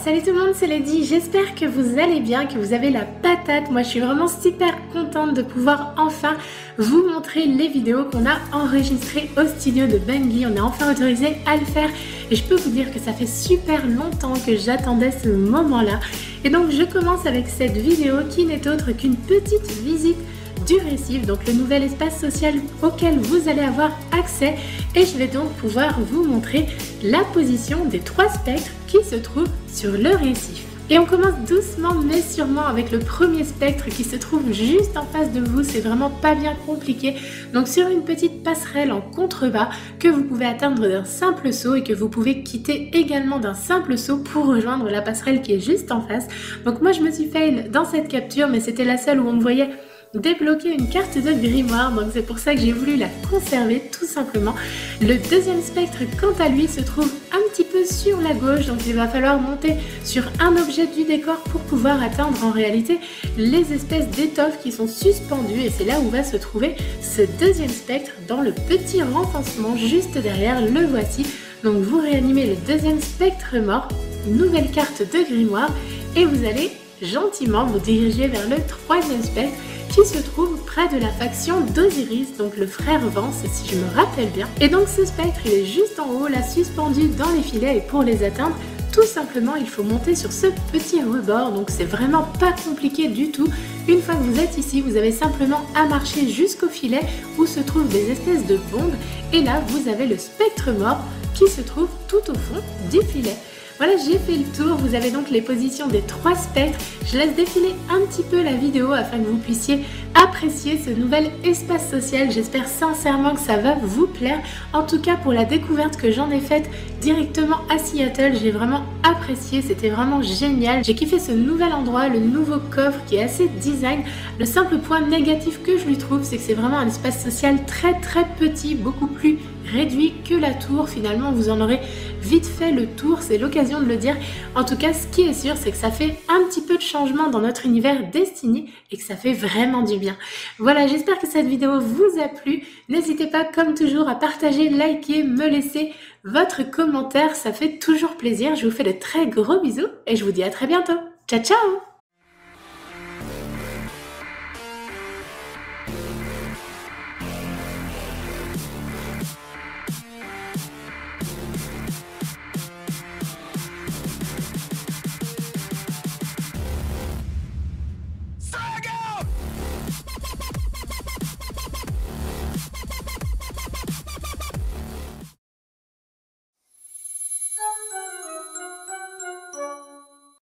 Salut tout le monde, c'est Lady, j'espère que vous allez bien, que vous avez la patate. Moi je suis vraiment super contente de pouvoir enfin vous montrer les vidéos qu'on a enregistrées au studio de Bangui. On est enfin autorisé à le faire et je peux vous dire que ça fait super longtemps que j'attendais ce moment-là. Et donc je commence avec cette vidéo qui n'est autre qu'une petite visite du récif, donc le nouvel espace social auquel vous allez avoir accès, et je vais donc pouvoir vous montrer la position des 3 spectres qui se trouvent sur le récif. Et on commence doucement mais sûrement avec le premier spectre qui se trouve juste en face de vous. C'est vraiment pas bien compliqué, donc sur une petite passerelle en contrebas que vous pouvez atteindre d'un simple saut et que vous pouvez quitter également d'un simple saut pour rejoindre la passerelle qui est juste en face. Donc moi je me suis fail dans cette capture, mais c'était la seule où on me voyait débloquer une carte de grimoire, donc c'est pour ça que j'ai voulu la conserver tout simplement. Le deuxième spectre quant à lui se trouve un petit peu sur la gauche, donc il va falloir monter sur un objet du décor pour pouvoir atteindre en réalité les espèces d'étoffes qui sont suspendues, et c'est là où va se trouver ce deuxième spectre dans le petit renfoncement juste derrière. Le voici, donc vous réanimez le deuxième spectre mort, nouvelle carte de grimoire, et vous allez gentiment vous diriger vers le troisième spectre qui se trouve près de la faction d'Osiris, donc le frère Vance si je me rappelle bien. Et donc ce spectre il est juste en haut là, suspendu dans les filets, et pour les atteindre tout simplement il faut monter sur ce petit rebord, donc c'est vraiment pas compliqué du tout. Une fois que vous êtes ici, vous avez simplement à marcher jusqu'au filet où se trouvent des espèces de bombes, et là vous avez le spectre mort qui se trouve tout au fond du filet. Voilà, j'ai fait le tour, vous avez donc les positions des 3 spectres. Je laisse défiler un petit peu la vidéo afin que vous puissiez apprécier ce nouvel espace social. J'espère sincèrement que ça va vous plaire. En tout cas, pour la découverte que j'en ai faite directement à Seattle, j'ai vraiment apprécié, c'était vraiment génial. J'ai kiffé ce nouvel endroit, le nouveau coffre qui est assez design. Le simple point négatif que je lui trouve, c'est que c'est vraiment un espace social très petit, beaucoup plus réduit que la tour. Finalement vous en aurez vite fait le tour, c'est l'occasion de le dire. En tout cas ce qui est sûr, c'est que ça fait un petit peu de changement dans notre univers Destiny et que ça fait vraiment du bien. Voilà, j'espère que cette vidéo vous a plu. N'hésitez pas comme toujours à partager, liker, me laisser votre commentaire, ça fait toujours plaisir. Je vous fais de très gros bisous et je vous dis à très bientôt. Ciao ciao.